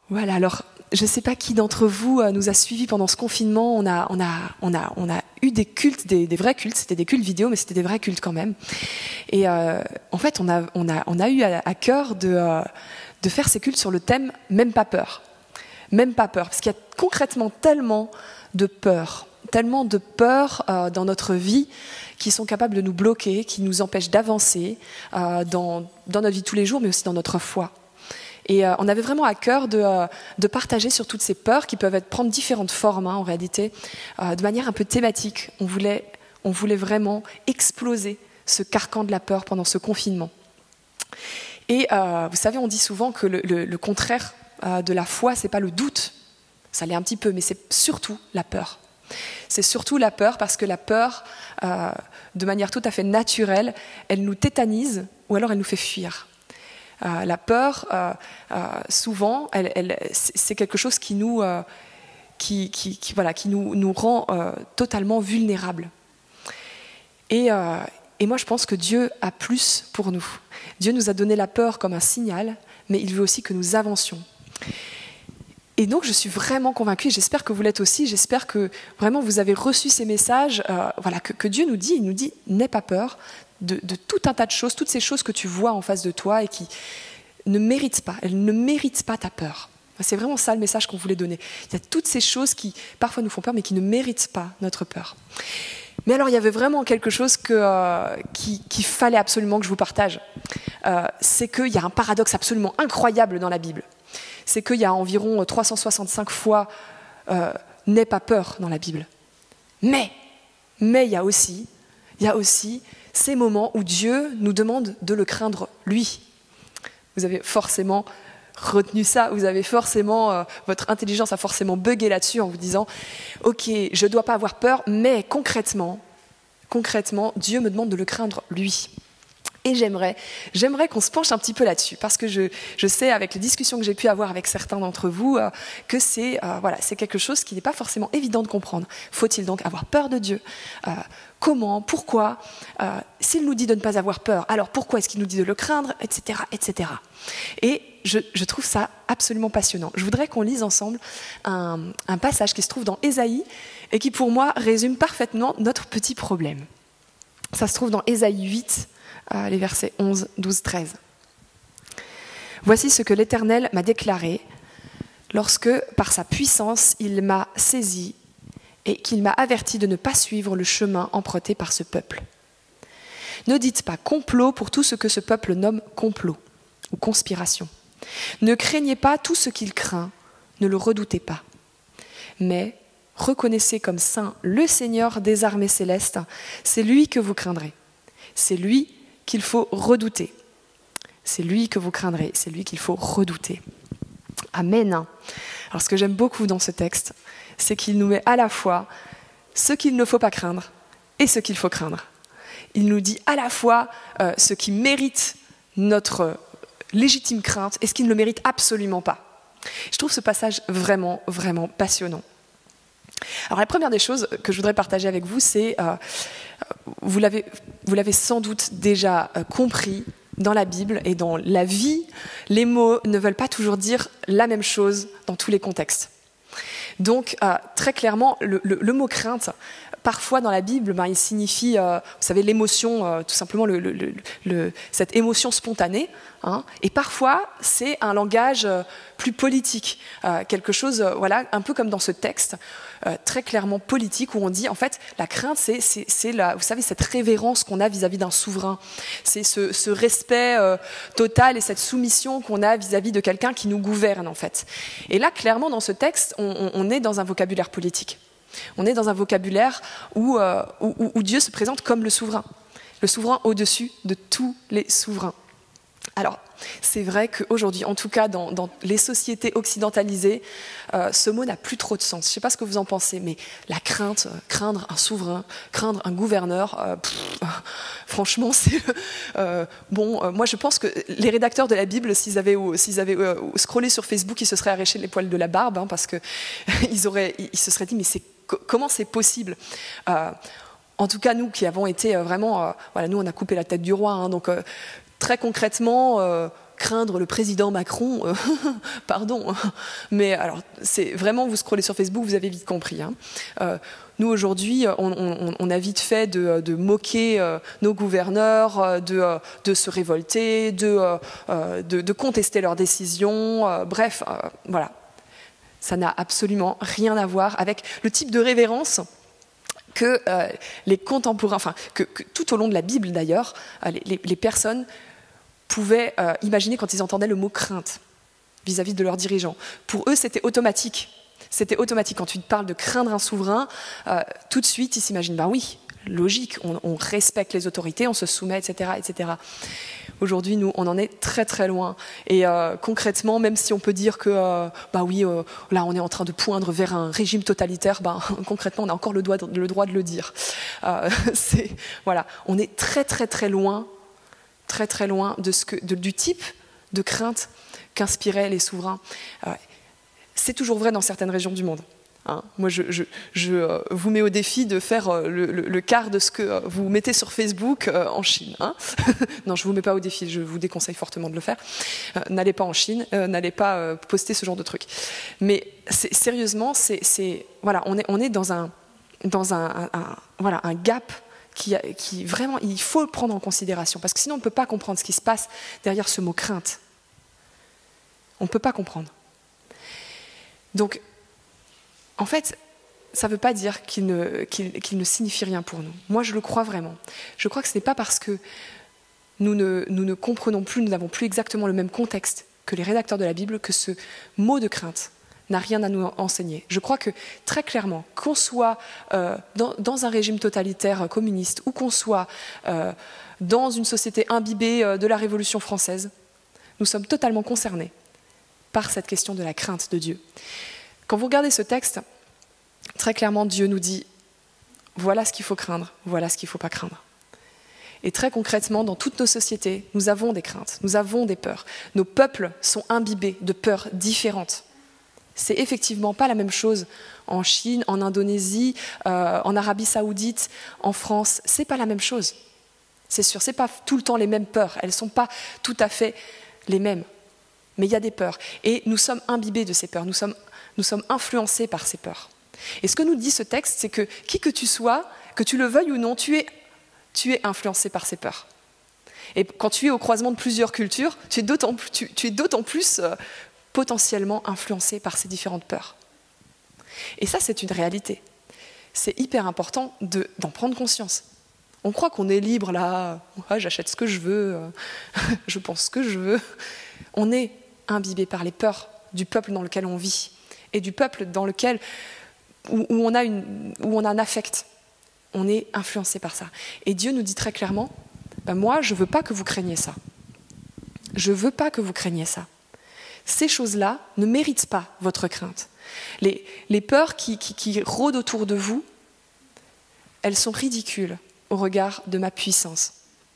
Voilà, alors je ne sais pas qui d'entre vous nous a suivis pendant ce confinement. On a eu des cultes, des vrais cultes. C'était des cultes vidéo, mais c'était des vrais cultes quand même. Et en fait, on a eu à cœur de faire ces cultes sur le thème « Même pas peur ». Même pas peur, parce qu'il y a concrètement tellement de peur dans notre vie qui sont capables de nous bloquer, qui nous empêchent d'avancer dans notre vie de tous les jours, mais aussi dans notre foi. Et on avait vraiment à cœur de partager sur toutes ces peurs qui peuvent prendre différentes formes, en réalité, de manière un peu thématique. On voulait vraiment exploser ce carcan de la peur pendant ce confinement. Et vous savez, on dit souvent que le contraire de la foi, c'est pas le doute. Ça l'est un petit peu, mais c'est surtout la peur. C'est surtout la peur parce que la peur, de manière tout à fait naturelle, elle nous tétanise ou alors elle nous fait fuir. La peur, souvent, c'est quelque chose qui nous rend totalement vulnérables. Et moi, je pense que Dieu a plus pour nous. Dieu nous a donné la peur comme un signal, mais il veut aussi que nous avancions. Et donc, je suis vraiment convaincue, et j'espère que vous l'êtes aussi, j'espère que vraiment vous avez reçu ces messages, que Dieu nous dit, il nous dit, n'aie pas peur de tout un tas de choses, toutes ces choses que tu vois en face de toi et qui ne méritent pas, elles ne méritent pas ta peur. C'est vraiment ça le message qu'on voulait donner. Il y a toutes ces choses qui parfois nous font peur, mais qui ne méritent pas notre peur. Mais alors, il y avait vraiment quelque chose qu'il fallait absolument que je vous partage. C'est qu'il y a un paradoxe absolument incroyable dans la Bible. C'est qu'il y a environ 365 fois « n'aie pas peur » dans la Bible. Mais il y a aussi ces moments où Dieu nous demande de le craindre lui. Vous avez forcément retenu ça, vous avez forcément, votre intelligence a forcément bugué là-dessus en vous disant « Ok, je ne dois pas avoir peur, mais concrètement, Dieu me demande de le craindre lui ». Et j'aimerais qu'on se penche un petit peu là-dessus, parce que je sais, avec les discussions que j'ai pu avoir avec certains d'entre vous, que c'est quelque chose qui n'est pas forcément évident de comprendre. Faut-il donc avoir peur de Dieu ? Comment ? Pourquoi ? S'il nous dit de ne pas avoir peur, alors pourquoi est-ce qu'il nous dit de le craindre ? Etc. etc. Et je trouve ça absolument passionnant. Je voudrais qu'on lise ensemble un passage qui se trouve dans Ésaïe, et qui pour moi résume parfaitement notre petit problème. Ça se trouve dans Ésaïe 8, les versets 11, 12, 13. « Voici ce que l'Éternel m'a déclaré lorsque, par sa puissance, il m'a saisi et qu'il m'a averti de ne pas suivre le chemin emprunté par ce peuple. Ne dites pas complot pour tout ce que ce peuple nomme complot ou conspiration. Ne craignez pas tout ce qu'il craint, ne le redoutez pas. Mais reconnaissez comme saint le Seigneur des armées célestes, c'est lui que vous craindrez. C'est lui qu'il faut redouter. C'est lui que vous craindrez, c'est lui qu'il faut redouter. » Amen. Alors ce que j'aime beaucoup dans ce texte, c'est qu'il nous met à la fois ce qu'il ne faut pas craindre et ce qu'il faut craindre. Il nous dit à la fois ce qui mérite notre légitime crainte et ce qui ne le mérite absolument pas. Je trouve ce passage vraiment, vraiment passionnant. Alors la première des choses que je voudrais partager avec vous, c'est, vous l'avez sans doute déjà compris, dans la Bible et dans la vie, les mots ne veulent pas toujours dire la même chose dans tous les contextes. Donc très clairement, le mot crainte, parfois dans la Bible, il signifie, vous savez, l'émotion, tout simplement cette émotion spontanée. Et parfois, c'est un langage plus politique, quelque chose, un peu comme dans ce texte, très clairement politique, où on dit, en fait, la crainte, c'est vous savez, cette révérence qu'on a vis-à-vis d'un souverain. C'est ce respect total et cette soumission qu'on a vis-à-vis de quelqu'un qui nous gouverne, en fait. Et là, clairement, dans ce texte, on est dans un vocabulaire politique. On est dans un vocabulaire où Dieu se présente comme le souverain au-dessus de tous les souverains. Alors, c'est vrai qu'aujourd'hui, en tout cas dans les sociétés occidentalisées, ce mot n'a plus trop de sens. Je ne sais pas ce que vous en pensez, mais la crainte, craindre un souverain, craindre un gouverneur, franchement, c'est... moi je pense que les rédacteurs de la Bible, s'ils avaient scrollé sur Facebook, ils se seraient arrachés les poils de la barbe, parce qu'ils se seraient dit, mais comment c'est possible ? En tout cas, nous qui avons été vraiment... nous, on a coupé la tête du roi, donc... Très concrètement, craindre le président Macron, pardon. Mais alors, c'est vraiment, vous scrollez sur Facebook, vous avez vite compris. Hein. Nous, aujourd'hui, on a vite fait de moquer nos gouverneurs, de se révolter, de contester leurs décisions. Bref, voilà. Ça n'a absolument rien à voir avec le type de révérence que les contemporains, enfin, que tout au long de la Bible d'ailleurs, les personnes pouvaient imaginer quand ils entendaient le mot crainte vis-à-vis de leurs dirigeants. Pour eux, c'était automatique. C'était automatique. Quand tu parles de craindre un souverain, tout de suite, ils s'imaginent, ben oui, logique, on respecte les autorités, on se soumet, etc., etc. Aujourd'hui, nous, on en est très très loin. Et concrètement, même si on peut dire que, bah oui, là, on est en train de poindre vers un régime totalitaire, bah, concrètement, on a encore le droit de le dire. Voilà, on est très très très loin du type de crainte qu'inspiraient les souverains. C'est toujours vrai dans certaines régions du monde. Hein. Moi, je vous mets au défi de faire le quart de ce que vous mettez sur Facebook en Chine. Hein. Non, je ne vous mets pas au défi, je vous déconseille fortement de le faire. N'allez pas en Chine, n'allez pas poster ce genre de trucs. Mais sérieusement, voilà, on est dans un gap qui vraiment, il faut le prendre en considération. Parce que sinon, on ne peut pas comprendre ce qui se passe derrière ce mot crainte. On ne peut pas comprendre. Donc, en fait, ça ne veut pas dire qu'il ne signifie rien pour nous. Moi, je le crois vraiment. Je crois que ce n'est pas parce que nous ne comprenons plus, nous n'avons plus exactement le même contexte que les rédacteurs de la Bible, que ce mot de crainte n'a rien à nous enseigner. Je crois que, très clairement, qu'on soit dans un régime totalitaire communiste ou qu'on soit dans une société imbibée de la Révolution française, nous sommes totalement concernés par cette question de la crainte de Dieu. Quand vous regardez ce texte, très clairement, Dieu nous dit « voilà ce qu'il faut craindre, voilà ce qu'il ne faut pas craindre ». Et très concrètement, dans toutes nos sociétés, nous avons des craintes, nous avons des peurs. Nos peuples sont imbibés de peurs différentes. C'est effectivement pas la même chose en Chine, en Indonésie, en Arabie Saoudite, en France. C'est pas la même chose. C'est sûr, c'est pas tout le temps les mêmes peurs. Elles sont pas tout à fait les mêmes. Mais il y a des peurs. Et nous sommes imbibés de ces peurs. Nous sommes influencés par ces peurs. Et ce que nous dit ce texte, c'est que qui que tu sois, que tu le veuilles ou non, tu es influencé par ces peurs. Et quand tu es au croisement de plusieurs cultures, tu es d'autant plus potentiellement influencé par ces différentes peurs. Et ça, c'est une réalité. C'est hyper important d'en prendre conscience. On croit qu'on est libre, là, ouais, j'achète ce que je veux, je pense ce que je veux. On est imbibé par les peurs du peuple dans lequel on vit et du peuple dans lequel où on a un affect. On est influencé par ça. Et Dieu nous dit très clairement, ben moi, je ne veux pas que vous craigniez ça. Je ne veux pas que vous craigniez ça. Ces choses-là ne méritent pas votre crainte. Les peurs qui rôdent autour de vous, elles sont ridicules au regard de ma puissance.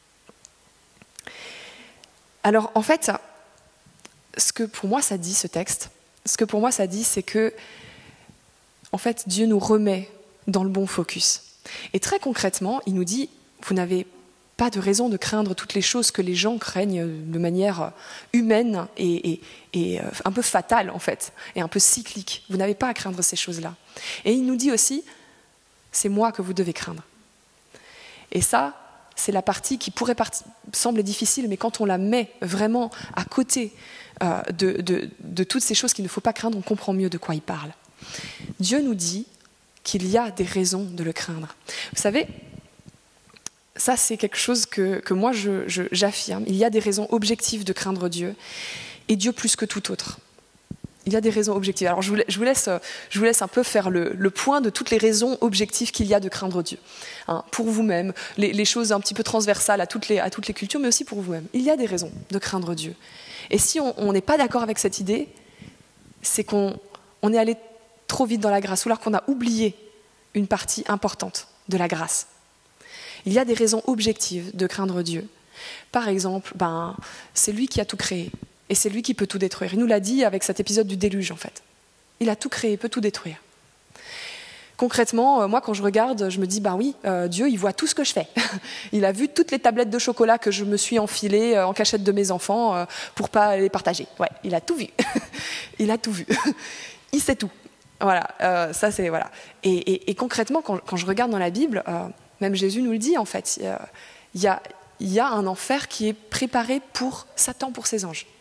Alors, en fait, ce que pour moi ça dit, ce texte, c'est que, en fait, Dieu nous remet dans le bon focus. Et très concrètement, il nous dit, vous n'avez pas de raison de craindre toutes les choses que les gens craignent de manière humaine et un peu fatale, en fait, et un peu cyclique. Vous n'avez pas à craindre ces choses-là. Et il nous dit aussi, c'est moi que vous devez craindre. Et ça, c'est la partie qui pourrait sembler difficile, mais quand on la met vraiment à côté de toutes ces choses qu'il ne faut pas craindre, on comprend mieux de quoi il parle. Dieu nous dit qu'il y a des raisons de le craindre. Vous savez, ça c'est quelque chose que moi j'affirme. Il y a des raisons objectives de craindre Dieu, et Dieu plus que tout autre. Il y a des raisons objectives. Alors je vous laisse un peu faire le point de toutes les raisons objectives qu'il y a de craindre Dieu. Hein, pour vous-même, les choses un petit peu transversales à toutes les cultures, mais aussi pour vous-même. Il y a des raisons de craindre Dieu. Et si on n'est pas d'accord avec cette idée, c'est qu'on est allé trop vite dans la grâce, ou alors qu'on a oublié une partie importante de la grâce. Il y a des raisons objectives de craindre Dieu. Par exemple, c'est lui qui a tout créé. Et c'est lui qui peut tout détruire. Il nous l'a dit avec cet épisode du déluge, en fait. Il a tout créé, il peut tout détruire. Concrètement, moi, quand je regarde, je me dis, bah oui, Dieu, il voit tout ce que je fais. Il a vu toutes les tablettes de chocolat que je me suis enfilées en cachette de mes enfants pour pas les partager. Ouais, il a tout vu. Il a tout vu. Il sait tout. Voilà, ça c'est voilà. Et concrètement, quand je regarde dans la Bible, même Jésus nous le dit en fait, il y a un enfer qui est préparé pour Satan, pour ses anges,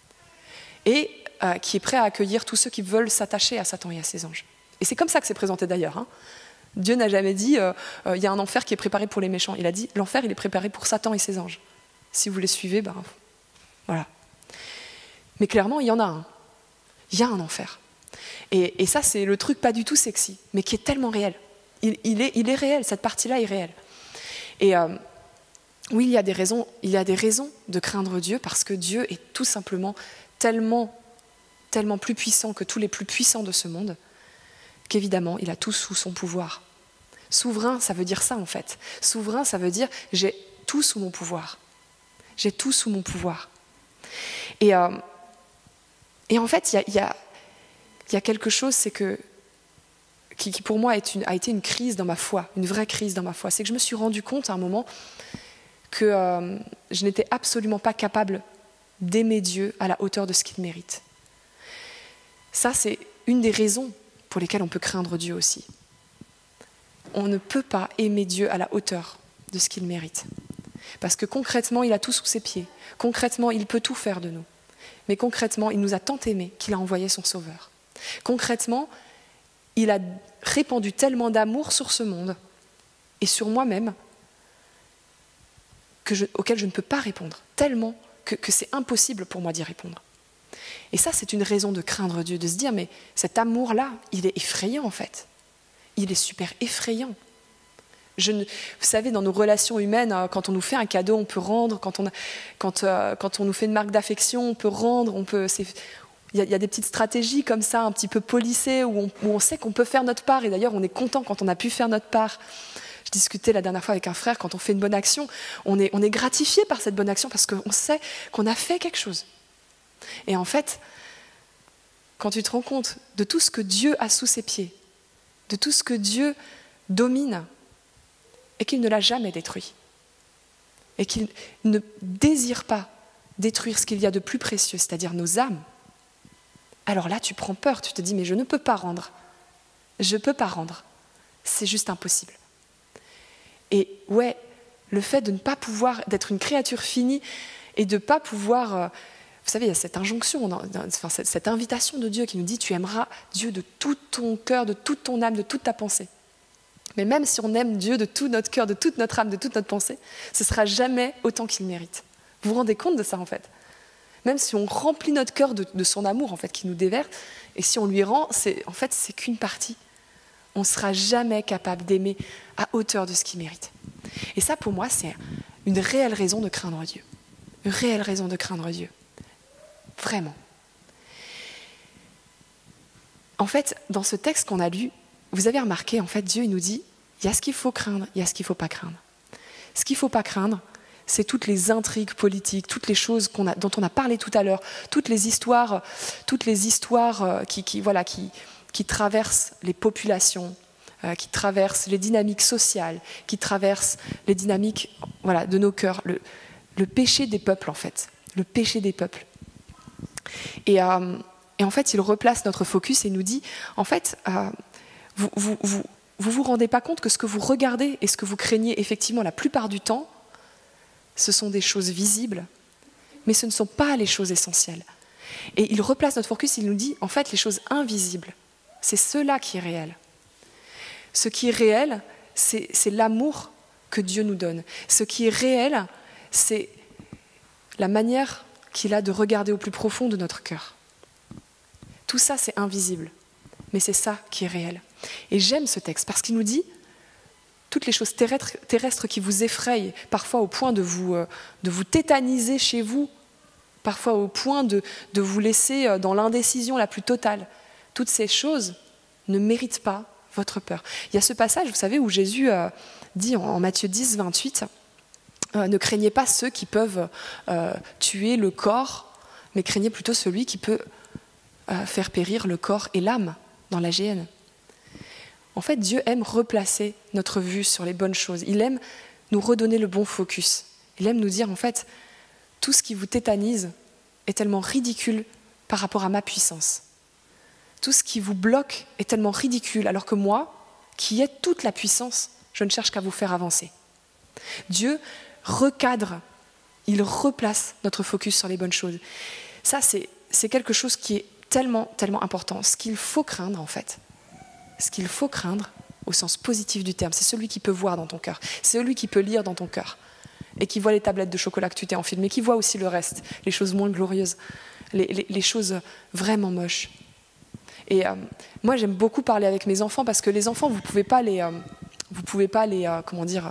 et qui est prêt à accueillir tous ceux qui veulent s'attacher à Satan et à ses anges. Et c'est comme ça que c'est présenté d'ailleurs. Dieu n'a jamais dit il y a un enfer qui est préparé pour les méchants. Il a dit l'enfer il est préparé pour Satan et ses anges. Si vous les suivez, ben voilà. Mais clairement, il y en a un. Il y a un enfer. Et ça, c'est le truc pas du tout sexy, mais qui est tellement réel. Il est réel, cette partie-là est réelle. Et oui, il y a des raisons de craindre Dieu, parce que Dieu est tout simplement tellement plus puissant que tous les plus puissants de ce monde, qu'évidemment, il a tout sous son pouvoir. Souverain, ça veut dire ça en fait. Souverain, ça veut dire j'ai tout sous mon pouvoir. J'ai tout sous mon pouvoir. Et en fait, il y a quelque chose, c'est qui pour moi a été une crise dans ma foi, une vraie crise dans ma foi. C'est que je me suis rendu compte à un moment que je n'étais absolument pas capable d'aimer Dieu à la hauteur de ce qu'il mérite. Ça, c'est une des raisons pour lesquelles on peut craindre Dieu aussi. On ne peut pas aimer Dieu à la hauteur de ce qu'il mérite. Parce que concrètement, il a tout sous ses pieds. Concrètement, il peut tout faire de nous. Mais concrètement, il nous a tant aimés qu'il a envoyé son Sauveur. Concrètement, il a répandu tellement d'amour sur ce monde et sur moi-même auquel je ne peux pas répondre, tellement que c'est impossible pour moi d'y répondre. Et ça, c'est une raison de craindre Dieu, de se dire, mais cet amour-là, il est effrayant en fait. Il est super effrayant. Vous savez, dans nos relations humaines, quand on nous fait un cadeau, on peut rendre. Quand on nous fait une marque d'affection, on peut rendre. Il y a des petites stratégies comme ça, un petit peu polissées, où on sait qu'on peut faire notre part. Et d'ailleurs, on est content quand on a pu faire notre part. Je discutais la dernière fois avec un frère, quand on fait une bonne action, on est gratifié par cette bonne action parce qu'on sait qu'on a fait quelque chose. Et en fait, quand tu te rends compte de tout ce que Dieu a sous ses pieds, de tout ce que Dieu domine, et qu'il ne l'a jamais détruit, et qu'il ne désire pas détruire ce qu'il y a de plus précieux, c'est-à-dire nos âmes, alors là, tu prends peur, tu te dis, mais je ne peux pas rendre. Je ne peux pas rendre. C'est juste impossible. Et ouais, le fait de ne pas pouvoir, d'être une créature finie, et de ne pas pouvoir... vous savez, il y a cette injonction, cette invitation de Dieu qui nous dit, tu aimeras Dieu de tout ton cœur, de toute ton âme, de toute ta pensée. Mais même si on aime Dieu de tout notre cœur, de toute notre âme, de toute notre pensée, ce ne sera jamais autant qu'il mérite. Vous vous rendez compte de ça en fait ? Même si on remplit notre cœur de son amour en fait, qui nous déverse, et si on lui rend, c'est qu'une partie. On ne sera jamais capable d'aimer à hauteur de ce qu'il mérite. Et ça pour moi, c'est une réelle raison de craindre Dieu. Une réelle raison de craindre Dieu. Vraiment. En fait, dans ce texte qu'on a lu, vous avez remarqué, en fait, Dieu il nous dit, il y a ce qu'il faut craindre, il y a ce qu'il ne faut pas craindre. Ce qu'il ne faut pas craindre, c'est toutes les intrigues politiques, toutes les choses dont on a parlé tout à l'heure, toutes les histoires qui traversent les populations, qui traversent les dynamiques sociales, qui traversent les dynamiques de nos cœurs, le péché des peuples, en fait, le péché des peuples. Et en fait, il replace notre focus et nous dit, en fait, vous rendez pas compte que ce que vous regardez et ce que vous craignez effectivement la plupart du temps, ce sont des choses visibles, mais ce ne sont pas les choses essentielles. Et il replace notre focus, il nous dit, en fait, les choses invisibles, c'est cela qui est réel. Ce qui est réel, c'est l'amour que Dieu nous donne. Ce qui est réel, c'est la manière qu'il a de regarder au plus profond de notre cœur. Tout ça, c'est invisible, mais c'est ça qui est réel. Et j'aime ce texte parce qu'il nous dit toutes les choses terrestres qui vous effrayent, parfois au point de vous tétaniser chez vous, parfois au point de vous laisser dans l'indécision la plus totale. Toutes ces choses ne méritent pas votre peur. Il y a ce passage, vous savez, où Jésus dit en Matthieu 10, 28, ne craignez pas ceux qui peuvent tuer le corps, mais craignez plutôt celui qui peut faire périr le corps et l'âme dans la géhenne. En fait, Dieu aime replacer notre vue sur les bonnes choses. Il aime nous redonner le bon focus. Il aime nous dire, en fait, tout ce qui vous tétanise est tellement ridicule par rapport à ma puissance. Tout ce qui vous bloque est tellement ridicule, alors que moi, qui ai toute la puissance, je ne cherche qu'à vous faire avancer. Dieu recadre, il replace notre focus sur les bonnes choses. Ça, c'est quelque chose qui est tellement, tellement important. Ce qu'il faut craindre, en fait, ce qu'il faut craindre, au sens positif du terme, c'est celui qui peut voir dans ton cœur, c'est celui qui peut lire dans ton cœur, et qui voit les tablettes de chocolat que tu t'es enfilées, mais qui voit aussi le reste, les choses moins glorieuses, les choses vraiment moches. Et moi, j'aime beaucoup parler avec mes enfants, parce que les enfants, vous pouvez pas les comment dire,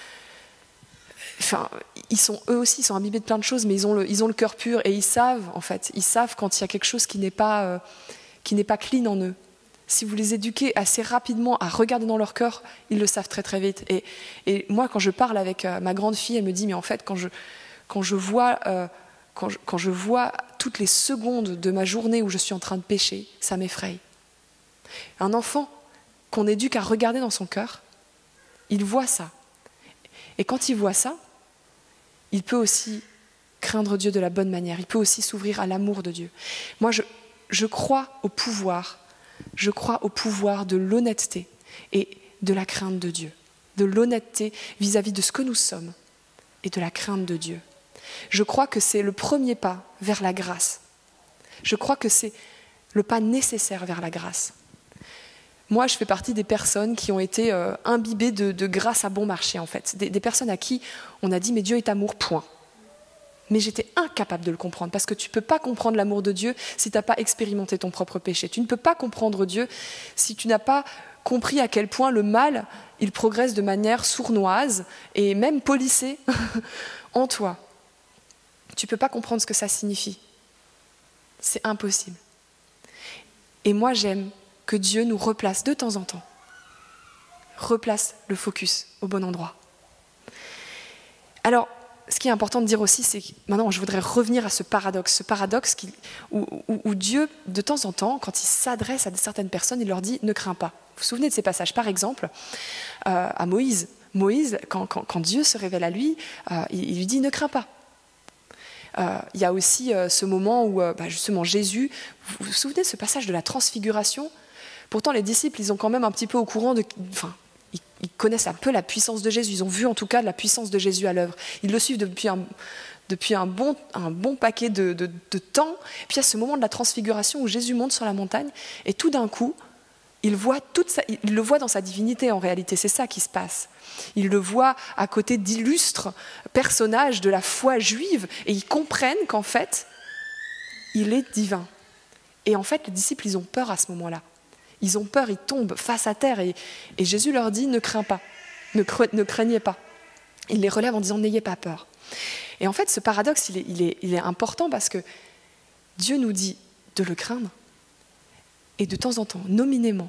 enfin, eux aussi, ils sont imbibés de plein de choses, mais ils ont le cœur pur, et ils savent, en fait, quand il y a quelque chose qui n'est pas clean en eux. Si vous les éduquez assez rapidement à regarder dans leur cœur, ils le savent très très vite. Et moi, quand je parle avec ma grande fille, elle me dit, mais en fait, quand je vois toutes les secondes de ma journée où je suis en train de pécher, ça m'effraie. Un enfant qu'on éduque à regarder dans son cœur, il voit ça. Et quand il voit ça, il peut aussi craindre Dieu de la bonne manière. Il peut aussi s'ouvrir à l'amour de Dieu. Moi, je crois au pouvoir. Je crois au pouvoir de l'honnêteté et de la crainte de Dieu. De l'honnêteté vis-à-vis de ce que nous sommes et de la crainte de Dieu. Je crois que c'est le premier pas vers la grâce. Je crois que c'est le pas nécessaire vers la grâce. Moi, je fais partie des personnes qui ont été imbibées de grâce à bon marché, en fait. Des personnes à qui on a dit « mais Dieu est amour, point ». Mais j'étais incapable de le comprendre, parce que tu ne peux pas comprendre l'amour de Dieu si tu n'as pas expérimenté ton propre péché. Tu ne peux pas comprendre Dieu si tu n'as pas compris à quel point le mal, il progresse de manière sournoise et même policée en toi. Tu ne peux pas comprendre ce que ça signifie. C'est impossible. Et moi, j'aime que Dieu nous replace de temps en temps. Replace le focus au bon endroit. Alors, ce qui est important de dire aussi, c'est que maintenant, je voudrais revenir à ce paradoxe où Dieu, de temps en temps, quand il s'adresse à certaines personnes, il leur dit « ne crains pas ». Vous vous souvenez de ces passages? Par exemple, à Moïse. Moïse, quand Dieu se révèle à lui, il lui dit « ne crains pas ». Il y a aussi ce moment où justement Jésus, vous vous souvenez de ce passage de la transfiguration? Pourtant les disciples, ils ont quand même un petit peu au courant ils connaissent un peu la puissance de Jésus, ils ont vu en tout cas la puissance de Jésus à l'œuvre. Ils le suivent depuis un bon paquet de temps. Puis il y a ce moment de la transfiguration où Jésus monte sur la montagne et tout d'un coup, il le voit dans sa divinité en réalité, c'est ça qui se passe. Il le voit à côté d'illustres personnages de la foi juive et ils comprennent qu'en fait, il est divin. Et en fait, les disciples, ils ont peur à ce moment-là. Ils ont peur, ils tombent face à terre et Jésus leur dit « ne crains pas, ne craignez pas ». Il les relève en disant « n'ayez pas peur ». Et en fait, ce paradoxe, il est important parce que Dieu nous dit de le craindre et de temps en temps, nommément,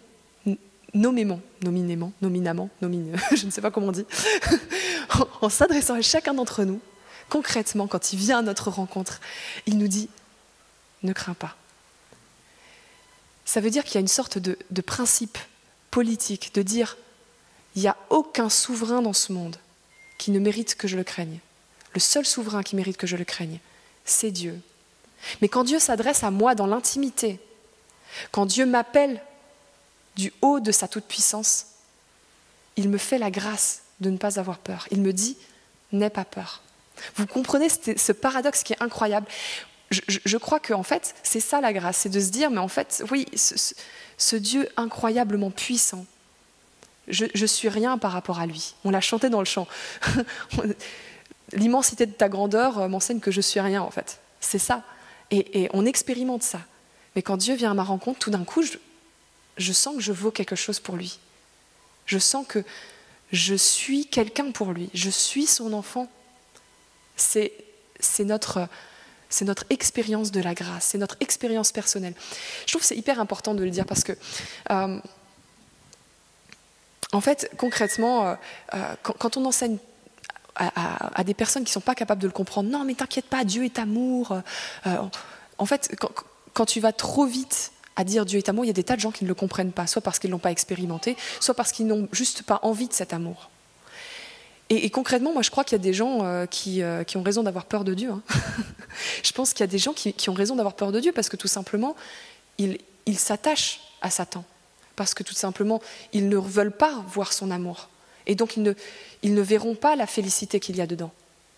je ne sais pas comment on dit, en s'adressant à chacun d'entre nous, concrètement, quand il vient à notre rencontre, il nous dit « ne crains pas ». Ça veut dire qu'il y a une sorte de principe politique, de dire il n'y a aucun souverain dans ce monde qui ne mérite que je le craigne. Le seul souverain qui mérite que je le craigne, c'est Dieu. Mais quand Dieu s'adresse à moi dans l'intimité, quand Dieu m'appelle du haut de sa toute-puissance, il me fait la grâce de ne pas avoir peur. Il me dit « n'aie pas peur ». Vous comprenez ce paradoxe qui est incroyable. Je crois qu'en fait, c'est ça la grâce, c'est de se dire, mais en fait, oui, ce Dieu incroyablement puissant, je suis rien par rapport à lui. On l'a chanté dans le chant. L'immensité de ta grandeur m'enseigne que je suis rien, en fait. C'est ça. Et on expérimente ça. Mais quand Dieu vient à ma rencontre, tout d'un coup, je sens que je vaux quelque chose pour lui. Je sens que je suis quelqu'un pour lui. Je suis son enfant. C'est notre expérience de la grâce, c'est notre expérience personnelle. Je trouve que c'est hyper important de le dire parce que, en fait, concrètement, quand on enseigne à des personnes qui ne sont pas capables de le comprendre, non mais t'inquiète pas, Dieu est amour. En fait, quand tu vas trop vite à dire Dieu est amour, il y a des tas de gens qui ne le comprennent pas, soit parce qu'ils ne l'ont pas expérimenté, soit parce qu'ils n'ont juste pas envie de cet amour. Et concrètement, moi je crois qu'il y a des gens qui ont raison d'avoir peur de Dieu. Hein. Je pense qu'il y a des gens qui ont raison d'avoir peur de Dieu parce que tout simplement, ils s'attachent à Satan. Parce que tout simplement, ils ne veulent pas voir son amour. Et donc ils ne verront pas la félicité qu'il y a dedans.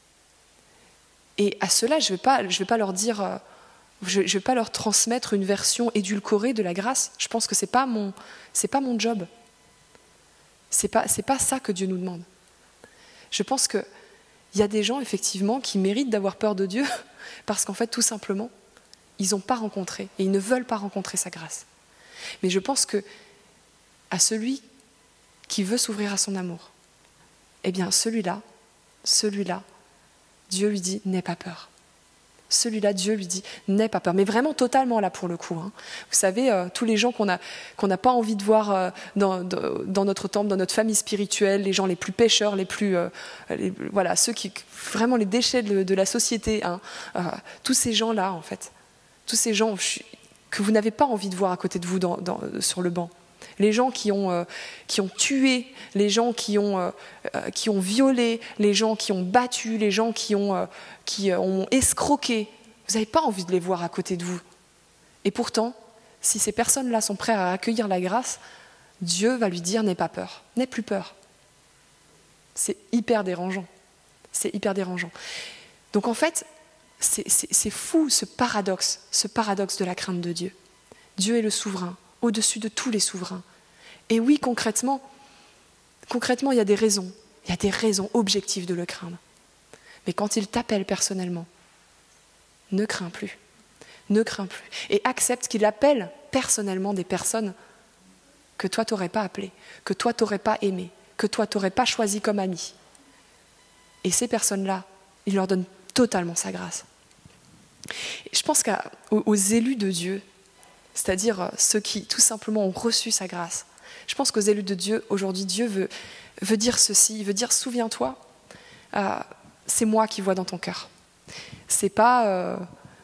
Et à cela, je vais pas leur dire, je vais pas leur transmettre une version édulcorée de la grâce. Je pense que c'est pas mon job. C'est pas ça que Dieu nous demande. Je pense qu'il y a des gens, effectivement, qui méritent d'avoir peur de Dieu parce qu'en fait, tout simplement, ils n'ont pas rencontré et ils ne veulent pas rencontrer sa grâce. Mais je pense que à celui qui veut s'ouvrir à son amour, eh bien, celui-là, Dieu lui dit, n'aie pas peur. Celui-là, Dieu lui dit, n'aie pas peur. Mais vraiment totalement là pour le coup. Hein. Vous savez, tous les gens qu'on n'a pas envie de voir dans notre temple, dans notre famille spirituelle, les gens les plus pécheurs, voilà, ceux qui vraiment les déchets de la société, hein, tous ces gens-là, en fait, tous ces gens que vous n'avez pas envie de voir à côté de vous sur le banc. Les gens qui ont tué, les gens qui ont violé, les gens qui ont battu, les gens qui ont escroqué. Vous n'avez pas envie de les voir à côté de vous. Et pourtant, si ces personnes-là sont prêtes à accueillir la grâce, Dieu va lui dire « n'aie pas peur, n'aie plus peur ». C'est hyper dérangeant. C'est hyper dérangeant. Donc en fait, c'est fou ce paradoxe de la crainte de Dieu. Dieu est le souverain, au-dessus de tous les souverains. Et oui, concrètement, il y a des raisons objectives de le craindre. Mais quand il t'appelle personnellement, ne crains plus. Et accepte qu'il appelle personnellement des personnes que toi t'aurais pas appelées, que toi t'aurais pas aimées, que toi t'aurais pas choisies comme amies. Et ces personnes-là, il leur donne totalement sa grâce. Et je pense qu'aux élus de Dieu, c'est-à-dire ceux qui tout simplement ont reçu sa grâce. Je pense qu'aux élus de Dieu, aujourd'hui, Dieu veut dire ceci, il veut dire, souviens-toi, c'est moi qui vois dans ton cœur. C'est pas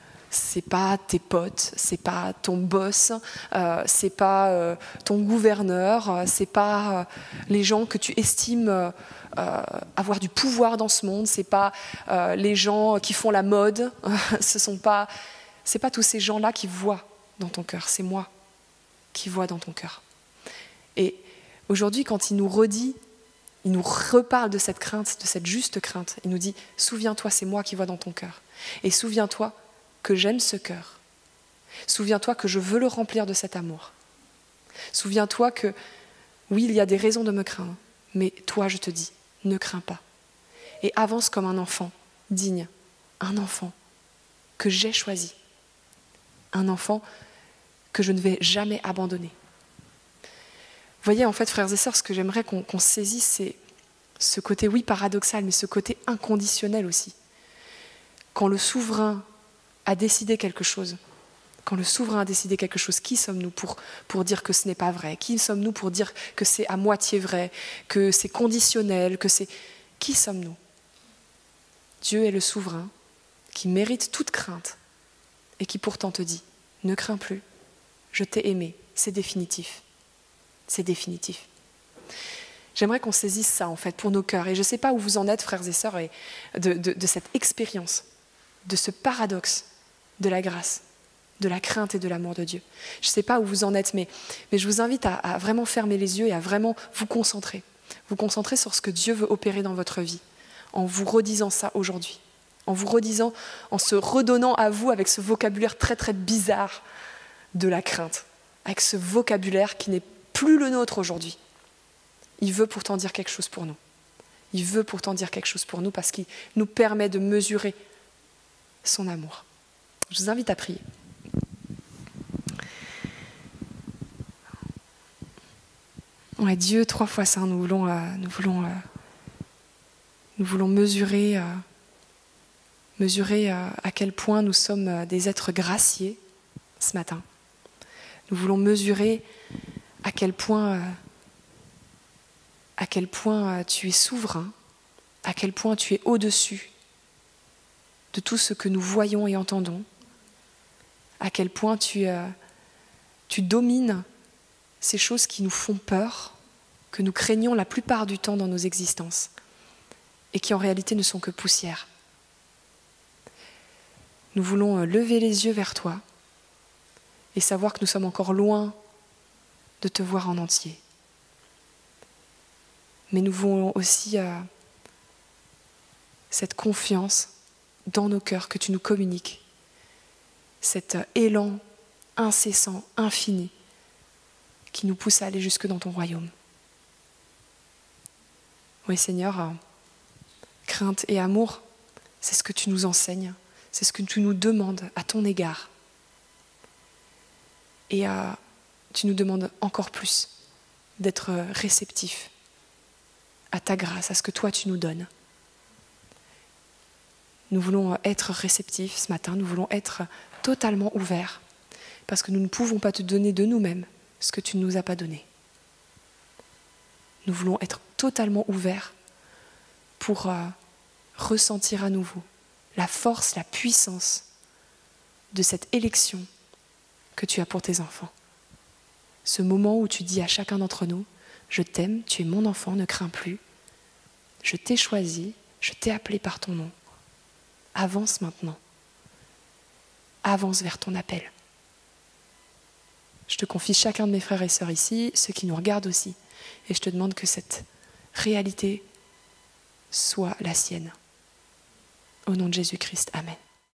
tes potes, c'est pas ton boss, c'est pas ton gouverneur, c'est pas les gens que tu estimes avoir du pouvoir dans ce monde, c'est pas les gens qui font la mode, c'est pas tous ces gens-là qui voient dans ton cœur, c'est moi qui vois dans ton cœur. Et aujourd'hui, quand il nous redit, il nous reparle de cette crainte, de cette juste crainte, il nous dit, souviens-toi, c'est moi qui vois dans ton cœur. Et souviens-toi que j'aime ce cœur. Souviens-toi que je veux le remplir de cet amour. Souviens-toi que, oui, il y a des raisons de me craindre, mais toi, je te dis, ne crains pas. Et avance comme un enfant digne, un enfant que j'ai choisi, un enfant que je ne vais jamais abandonner. Vous voyez, en fait, frères et sœurs, ce que j'aimerais qu'on saisisse, c'est ce côté, oui, paradoxal, mais ce côté inconditionnel aussi. Quand le souverain a décidé quelque chose, qui sommes-nous pour dire que ce n'est pas vrai? Qui sommes-nous pour dire que c'est à moitié vrai, que c'est conditionnel, Qui sommes-nous? Dieu est le souverain qui mérite toute crainte et qui pourtant te dit, ne crains plus, je t'ai aimé, c'est définitif. C'est définitif. J'aimerais qu'on saisisse ça, en fait, pour nos cœurs. Et je ne sais pas où vous en êtes, frères et sœurs, de cette expérience, de ce paradoxe de la grâce, de la crainte et de l'amour de Dieu. Je ne sais pas où vous en êtes, mais je vous invite à vraiment fermer les yeux et à vraiment vous concentrer. Vous concentrer sur ce que Dieu veut opérer dans votre vie, en vous redisant ça aujourd'hui. En vous redisant, en se redonnant à vous avec ce vocabulaire très très bizarre de la crainte, avec ce vocabulaire qui n'est plus le nôtre aujourd'hui. Il veut pourtant dire quelque chose pour nous. Il veut pourtant dire quelque chose pour nous parce qu'il nous permet de mesurer son amour. Je vous invite à prier. Ouais, Dieu, 3 fois saint, nous voulons mesurer à quel point nous sommes des êtres graciés ce matin. Nous voulons mesurer à quel point tu es souverain, à quel point tu es au-dessus de tout ce que nous voyons et entendons, à quel point tu tu domines ces choses qui nous font peur, que nous craignons la plupart du temps dans nos existences, et qui en réalité ne sont que poussière. Nous voulons lever les yeux vers toi et savoir que nous sommes encore loin de te voir en entier. Mais nous voulons aussi cette confiance dans nos cœurs que tu nous communiques, cet élan incessant, infini, qui nous pousse à aller jusque dans ton royaume. Oui Seigneur, crainte et amour, c'est ce que tu nous enseignes, c'est ce que tu nous demandes à ton égard. Et tu nous demandes encore plus d'être réceptifs à ta grâce, à ce que toi tu nous donnes. Nous voulons être réceptifs ce matin, nous voulons être totalement ouverts, parce que nous ne pouvons pas te donner de nous-mêmes ce que tu ne nous as pas donné. Nous voulons être totalement ouverts pour ressentir à nouveau la force, la puissance de cette élection que tu as pour tes enfants. Ce moment où tu dis à chacun d'entre nous, je t'aime, tu es mon enfant, ne crains plus. Je t'ai choisi, je t'ai appelé par ton nom. Avance maintenant. Avance vers ton appel. Je te confie chacun de mes frères et sœurs ici, ceux qui nous regardent aussi. Et je te demande que cette réalité soit la sienne. Au nom de Jésus-Christ, amen.